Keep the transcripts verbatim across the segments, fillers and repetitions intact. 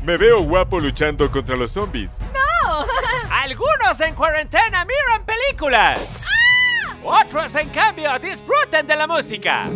Me veo guapo luchando contra los zombies. ¡No! Algunos en cuarentena miran películas. ¡Ah! Otros, en cambio, disfrutan de la música.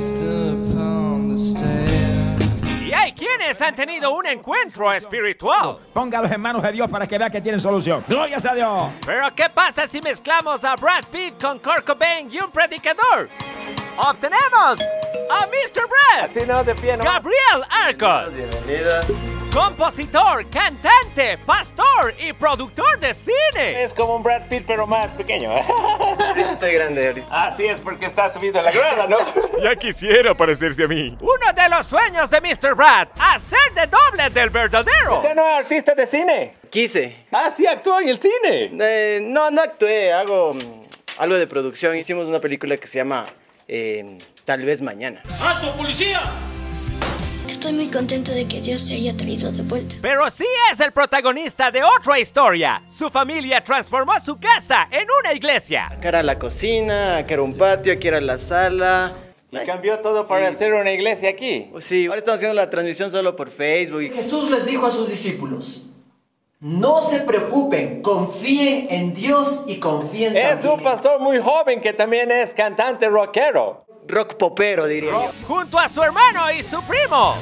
Y hay quienes han tenido un encuentro espiritual. Póngalos en manos de Dios para que vea que tienen solución. ¡Glorias a Dios! Pero ¿qué pasa si mezclamos a Brad Pitt con Kurt Cobain y un predicador? ¡Obtenemos a mister Brad! Así no, de pie, ¿no? Gabriel Arcos. Bienvenida. Compositor, cantante, pastor y productor de cine. Es como un Brad Pitt, pero más pequeño. Estoy grande ahorita. Así es porque está subido a la grada, ¿no? Ya quisiera parecerse a mí. Uno de los sueños de mister Brad, hacer de doble del verdadero. ¿Usted no es artista de cine? Quise. Ah, sí, actuó en el cine. Eh, no, no actué, hago mm, algo de producción. Hicimos una película que se llama eh, Tal vez mañana. ¡Alto, policía! Estoy muy contento de que Dios te haya traído de vuelta. Pero sí es el protagonista de otra historia. Su familia transformó su casa en una iglesia. Acá era la cocina, acá era un patio, aquí era la sala. Y cambió todo para hacer una iglesia aquí. Sí, ahora estamos haciendo la transmisión solo por Facebook. Jesús les dijo a sus discípulos: no se preocupen, confíen en Dios y confíen Es también. un pastor muy joven que también es cantante rockero. Rock popero, diría yo. Junto a su hermano y su primo.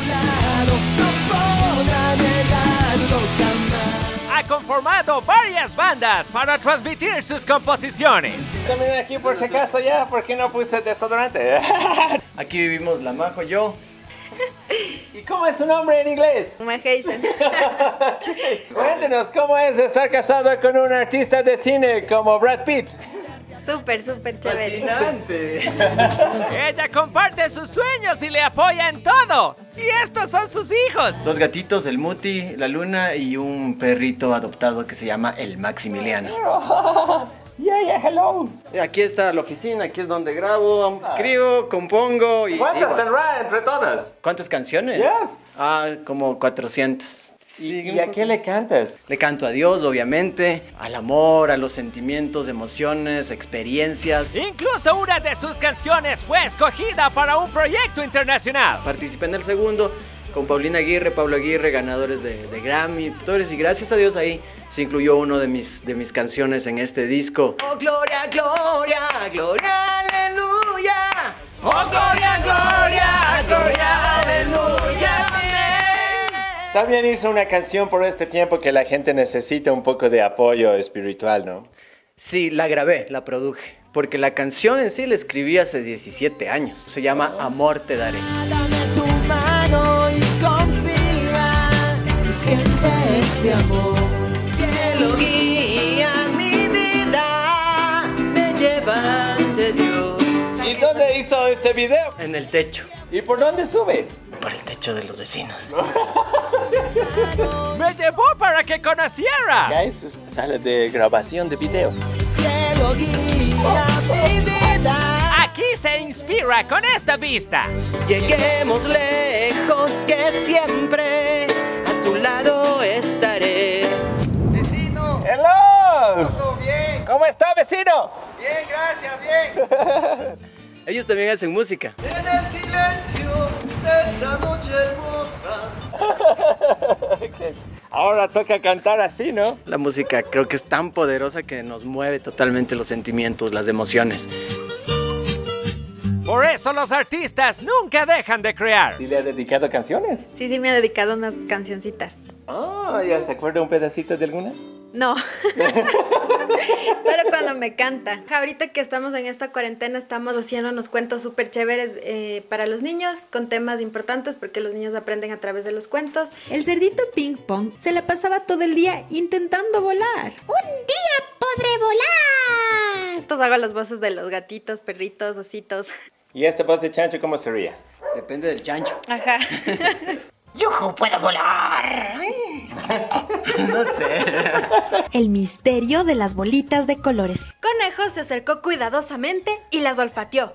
Ha conformado varias bandas para transmitir sus composiciones. También aquí por si acaso ya, ¿por qué no puse desodorante? Aquí vivimos la Majo, yo. ¿Y cómo es su nombre en inglés? Maheishan. Cuéntenos, ¿cómo es estar casado con un artista de cine como Brad Pitt? Súper, súper chévere. Fascinante. Ella comparte sus sueños y le apoya en todo. Y estos son sus hijos. Dos gatitos, el Muti, la Luna y un perrito adoptado que se llama el Maximiliano. Yeah, yeah, hello. Aquí está la oficina, aquí es donde grabo, escribo, compongo y... ¿Cuántas y- tendrá entre todas? ¿Cuántas canciones? Yes. Ah, como cuatrocientas. ¿Y, ¿Y a qué le cantas? Le canto a Dios, obviamente, al amor, a los sentimientos, emociones, experiencias. Incluso una de sus canciones fue escogida para un proyecto internacional. Participé en el segundo con Paulina Aguirre, Pablo Aguirre, ganadores de, de Grammy, actores, y gracias a Dios ahí se incluyó uno de mis, de mis canciones en este disco. Oh, gloria, gloria, gloria, aleluya. ¡Oh, gloria, gloria, gloria, aleluya! También hizo una canción por este tiempo que la gente necesita un poco de apoyo espiritual, ¿no? Sí, la grabé, la produje, porque la canción en sí la escribí hace diecisiete años. Se llama Amor te daré. Dame tu mano y confía, y siente este amor. Cielo guía mi vida, me lleva ante Dios. ¿Y dónde hizo este video? En el techo, ¿Y por dónde sube? por el techo de los vecinos. ¡Me llevó para que conociera! Guys, sale de grabación de video. Cielo guía mi vida. Aquí se inspira con esta vista. Lleguemos lejos, que siempre a tu lado estaré. Vecino, ¡Hello! ¿todo bien? ¿Cómo está, vecino? Bien, gracias, bien. Ellos también hacen música. En el silencio de esta noche hermosa. Ahora toca cantar así, ¿no? La música creo que es tan poderosa que nos mueve totalmente los sentimientos, las emociones. Por eso los artistas nunca dejan de crear. ¿Y le ha dedicado canciones? Sí, sí, me ha dedicado unas cancioncitas. Ah, ¿ya se acuerda un pedacito de alguna? No. Solo cuando me canta. Ahorita que estamos en esta cuarentena estamos haciendo unos cuentos súper chéveres eh, para los niños con temas importantes porque los niños aprenden a través de los cuentos. El cerdito Ping Pong se la pasaba todo el día intentando volar. ¡Un día podré volar! Entonces hago las voces de los gatitos, perritos, ositos. ¿Y esta voz de chancho cómo sería? Depende del chancho. Ajá. ¡Yujú, puedo volar! No sé. El misterio de las bolitas de colores. Conejo se acercó cuidadosamente y las olfateó.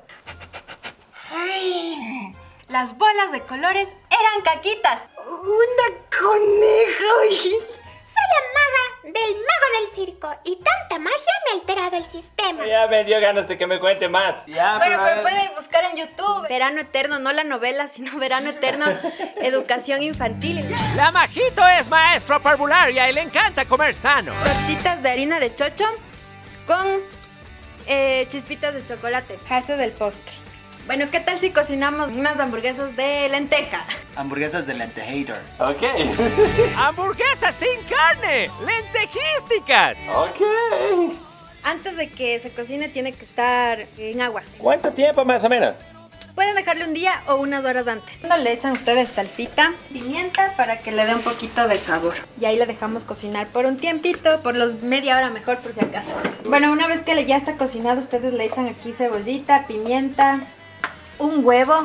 ¡Ay! Las bolas de colores eran caquitas. ¡Una coneja! ¡Soy la maga del mago del circo y tanta magia me ha alterado el sistema. Ya me dio ganas de que me cuente más. Ya, Bueno, pero pueden buscar en YouTube Verano Eterno, no la novela, sino Verano Eterno, Educación Infantil. La Majito es maestra parvularia y le encanta comer sano. Tortitas de harina de chocho con eh, chispitas de chocolate. Este del postre. Bueno, ¿qué tal si cocinamos unas hamburguesas de lenteja? Hamburguesas de lentejator. Ok. ¡Hamburguesas sin carne! ¡Lentejísticas! Ok. Antes de que se cocine tiene que estar en agua. ¿Cuánto tiempo más o menos? Pueden dejarle un día o unas horas antes. Le echan ustedes salsita, pimienta para que le dé un poquito de sabor. Y ahí le dejamos cocinar por un tiempito, por los media hora mejor por si acaso. Bueno, una vez que ya está cocinado, ustedes le echan aquí cebollita, pimienta, un huevo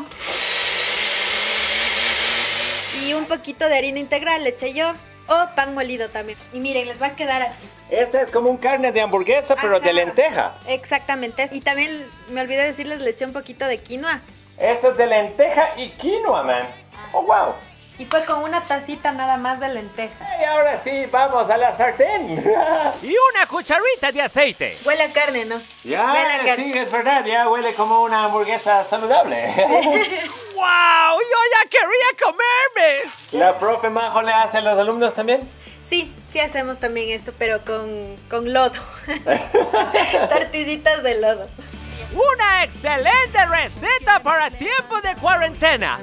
y un poquito de harina integral, le eché yo, o pan molido también. Y miren, les va a quedar así. Esta es como un carne de hamburguesa, pero Ajá. de lenteja. Exactamente. Y también me olvidé decirles, le eché un poquito de quinoa. Esto es de lenteja y quinoa, man. Oh, wow. Y fue con una tacita nada más de lenteja. Y ahora sí, vamos a la sartén. Y una cucharita de aceite. Huele a carne, ¿no? Ya, Huele a carne. sí, es verdad, ya huele como una hamburguesa saludable. ¡Wow! ¡Yo ya quería comerme! ¿La profe Majo le hace a los alumnos también? Sí, sí hacemos también esto, pero con, con lodo. Tortillitas de lodo. Una excelente receta para tiempo de cuarentena.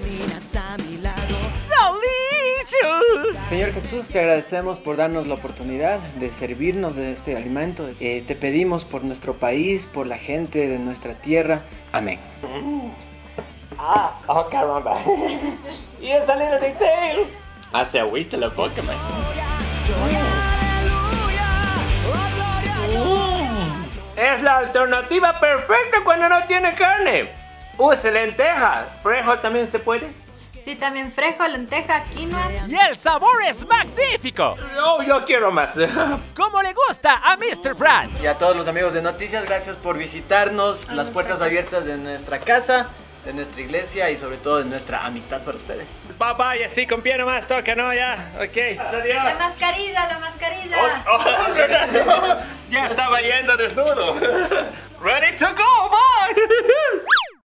¡Delicious! Señor Jesús, te agradecemos por darnos la oportunidad de servirnos de este alimento. Eh, te pedimos por nuestro país, por la gente de nuestra tierra. Amén. Ah, oh caramba. Y el salido de tail. Hace agüita la boca, man. Es la alternativa perfecta cuando no tiene carne. Use lenteja. ¿Frejo también se puede? Sí, también frejo, lenteja, quinoa. Y el sabor es magnífico. Oh, yo quiero más. Como le gusta a mister Brad. Y a todos los amigos de Noticias, gracias por visitarnos. Las puertas abiertas de nuestra casa, de nuestra iglesia y sobre todo de nuestra amistad para ustedes. Papá, y así con pie nomás toca, ¿no? Ya, ok. Adiós. La mascarilla, la mascarilla. Oh, oh, ya estaba yendo desnudo.